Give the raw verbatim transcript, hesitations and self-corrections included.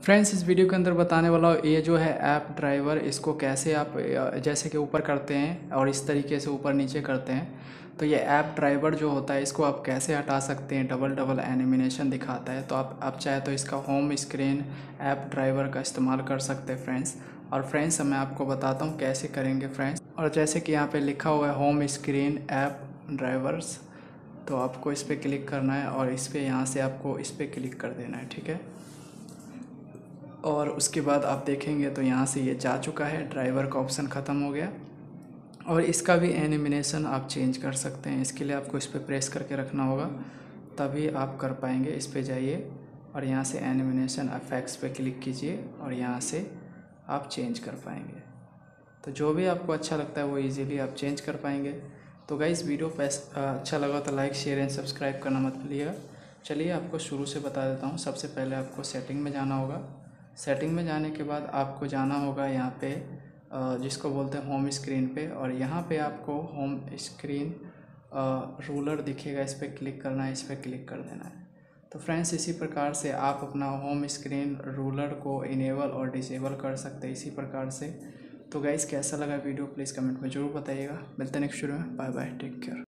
Friends, इस video के अंदर बताने वाला हूँ ये जो है ऐप ड्राइवर, इसको कैसे आप जैसे कि ऊपर करते हैं और इस तरीके से ऊपर नीचे करते हैं, तो ये ऐप ड्राइवर जो होता है इसको आप कैसे हटा सकते हैं। डबल डबल एनिमेशन दिखाता है, तो आप आप चाहे तो इसका होम स्क्रीन ऐप ड्राइवर का इस्तेमाल कर सकते हैं फ्रेंड्स। और फ्रेंड्स मैं आपको बताता हूँ कैसे करेंगे फ्रेंड्स। और जैसे कि यहाँ पर लिखा हुआ है होम स्क्रीन ऐप ड्राइवर्स, तो आपको इस पर क्लिक करना है और इस पर यहाँ से आपको इस पर क्लिक कर देना है, ठीक है। और उसके बाद आप देखेंगे तो यहाँ से ये जा चुका है, ड्राइवर का ऑप्शन ख़त्म हो गया। और इसका भी एनिमेशन आप चेंज कर सकते हैं। इसके लिए आपको इस पर प्रेस करके रखना होगा, तभी आप कर पाएंगे। इस पर जाइए और यहाँ से एनिमेशन इफेक्ट्स पे क्लिक कीजिए और यहाँ से आप चेंज कर पाएंगे। तो जो भी आपको अच्छा लगता है वो इजीली आप चेंज कर पाएंगे। तो गाइस, वीडियो अच्छा लगा तो लाइक शेयर एंड सब्सक्राइब करना मत भूलिएगा। चलिए आपको शुरू से बता देता हूँ। सबसे पहले आपको सेटिंग में जाना होगा। सेटिंग में जाने के बाद आपको जाना होगा यहाँ पे जिसको बोलते हैं होम स्क्रीन पे, और यहाँ पे आपको होम स्क्रीन रूलर दिखेगा, इस पर क्लिक करना है, इस पर क्लिक कर देना है। तो फ्रेंड्स, इसी प्रकार से आप अपना होम स्क्रीन रूलर को इनेबल और डिसेबल कर सकते हैं इसी प्रकार से। तो गाइस, कैसा लगा वीडियो प्लीज़ कमेंट में ज़रूर बताइएगा। मिलते हैं नेक्स्ट वीडियो में। Bye bye, take care.